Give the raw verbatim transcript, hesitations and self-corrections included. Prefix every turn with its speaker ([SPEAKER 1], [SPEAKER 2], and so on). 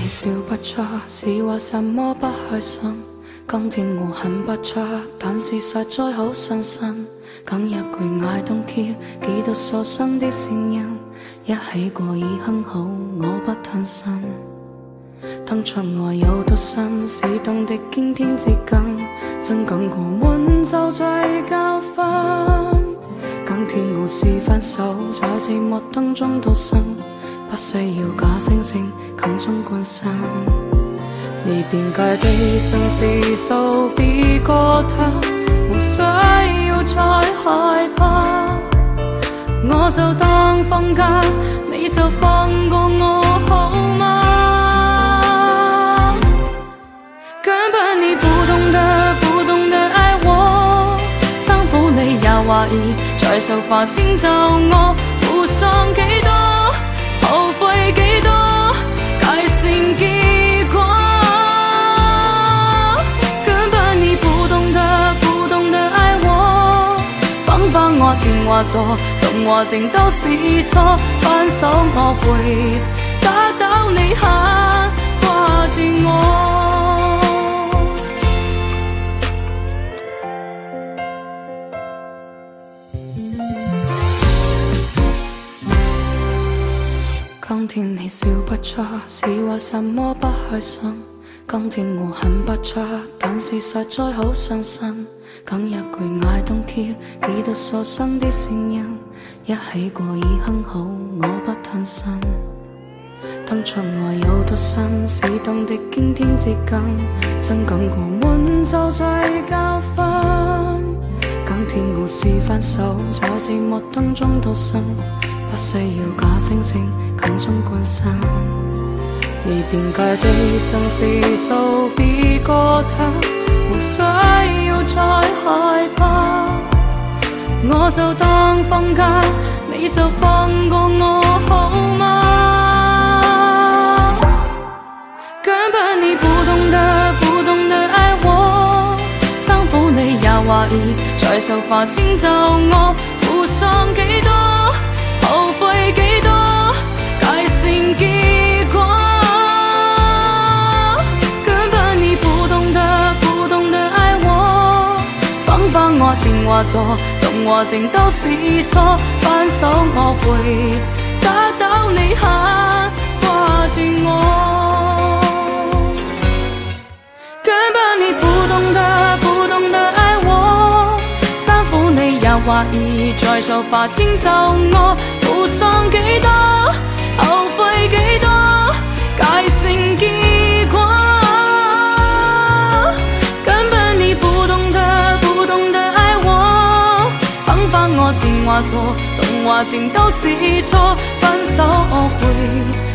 [SPEAKER 1] 笑不出，是为什么不开心？今天我很不出，但是实在好伤心。讲一句 I don't care， 几多受伤的声音，一起过已很好，我不贪心。当窗外有多深，是懂得驚天之間，曾講過悶就最教訓。今天我是分手，在寂寞當中獨身，不需要假惺惺強中關心。你邊界的城市數比過他，無需要再害怕。我就當放假，你就放過我好嗎？根本你不懂得，不懂得愛我，傷苦你也懷疑，在手法請就我，付上幾多，後悔幾多，改變結果。根本你不懂得，不懂得愛我，方法我情話錯，動和情都是錯，分手我會打倒你還掛住我。今天你笑不出，是為什麼不開心？今天我很不出，但是實在好傷心。講一句 I don't care， 幾多受傷的聲音，一起過已很好，我不貪心。當窗外有多深，是懂得驚天之間，曾講過悶就最教訓。今天我是分手，在寂寞當中獨身，不需要假惺惺強中關心。你邊界的城市數比過他，無需要再害怕。我就當放假，你就放過我好嗎？根本你不懂得，不懂得愛我，傷苦你也懷疑，在手法請就我，付上幾多，後悔幾多，改變結果。根本你不懂得，不懂得愛我，方法我情話錯，動和情都是錯，分手我會打倒你還掛住我。根本你不懂得，不懂得愛我，傷苦你也懷疑，在手法請就我，付上幾多，後悔幾多，改變結果。根本你不懂得，不懂得愛我，方法我情話錯，動和情都是錯，分手我會